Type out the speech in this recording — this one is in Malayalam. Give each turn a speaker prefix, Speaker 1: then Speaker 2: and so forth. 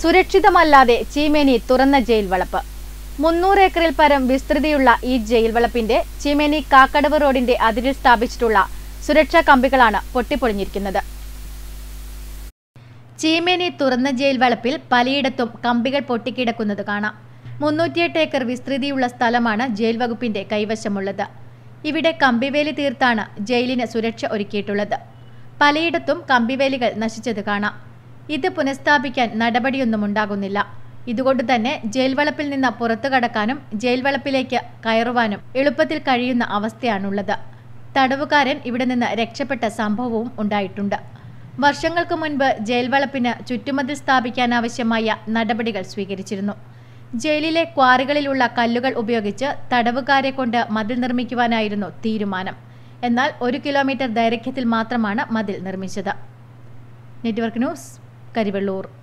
Speaker 1: സുരക്ഷിതമല്ലാതെ ചീമേനി തുറന്ന ജയിൽ വളപ്പ്. 300 ഏക്കറിൽ പരം വിസ്തൃതിയുള്ള ഈ ജയിൽ വളപ്പിന്റെ ചീമേനി കാക്കടവ് റോഡിന്റെ അതിരിൽ സ്ഥാപിച്ചിട്ടുള്ള സുരക്ഷാ കമ്പികളാണ് പൊട്ടിപ്പൊളിഞ്ഞിരിക്കുന്നത്. ചീമേനി തുറന്ന ജയിൽ വളപ്പിൽ പലയിടത്തും കമ്പികൾ പൊട്ടിക്കിടക്കുന്നത് കാണാം. 308 ഏക്കർ വിസ്തൃതിയുള്ള സ്ഥലമാണ് ജയിൽ വകുപ്പിന്റെ കൈവശമുള്ളത്. ഇവിടെ കമ്പിവേലി തീർത്താണ് ജയിലിന് സുരക്ഷ ഒരുക്കിയിട്ടുള്ളത്. പലയിടത്തും കമ്പിവേലികൾ നശിച്ചത് കാണാം. ഇത് പുനഃസ്ഥാപിക്കാൻ നടപടിയൊന്നും ഉണ്ടാകുന്നില്ല. ഇതുകൊണ്ട് തന്നെ ജയിൽ വളപ്പിൽ നിന്ന് പുറത്തു കടക്കാനും ജയിൽ വളപ്പിലേക്ക് കയറുവാനും എളുപ്പത്തിൽ കഴിയുന്ന അവസ്ഥയാണുള്ളത്. തടവുകാരൻ ഇവിടെ നിന്ന് രക്ഷപ്പെട്ട സംഭവവും ഉണ്ടായിട്ടുണ്ട്. വർഷങ്ങൾക്ക് മുൻപ് ജയിൽ വളപ്പിന് ചുറ്റുമതിൽ സ്ഥാപിക്കാനാവശ്യമായ നടപടികൾ സ്വീകരിച്ചിരുന്നു. ജയിലിലെ ക്വാറികളിലുള്ള കല്ലുകൾ ഉപയോഗിച്ച് തടവുകാരെ കൊണ്ട് മതിൽ നിർമ്മിക്കുവാനായിരുന്നു തീരുമാനം. എന്നാൽ 1 കിലോമീറ്റർ ദൈർഘ്യത്തിൽ മാത്രമാണ് മതിൽ നിർമ്മിച്ചത്. Network news, Karivellur.